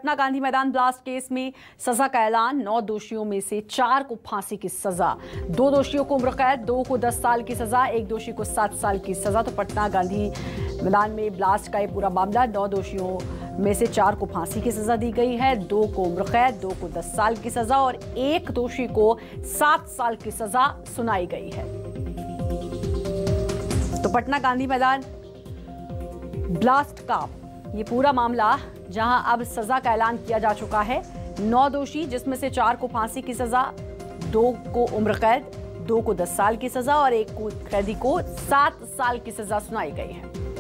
पटना गांधी मैदान blast case में सजा का ऐलान। 9 दोषियों में से 4 को फांसी की सजा, 2 दोषियों को उम्र कैद, 2 को 10 साल की सजा, 1 दोषी को 7 साल की सजा। तो पटना गांधी मैदान में ब्लास्ट का ये पूरा मामला, 9 दोषियों में से 4 को फांसी की सजा दी गई है, 2 को उम्र कैद, 2 को 10 साल की सजा और 1 दोषी को 7 साल की सजा सुनाई गई है। तो पटना गांधी मैदान ब्लास्ट का ये पूरा मामला, जहां अब सजा का ऐलान किया जा चुका है। 9 दोषी, जिसमें से 4 को फांसी की सजा, 2 को उम्र कैद, 2 को 10 साल की सजा और 1 को कैदी को 7 साल की सजा सुनाई गई है।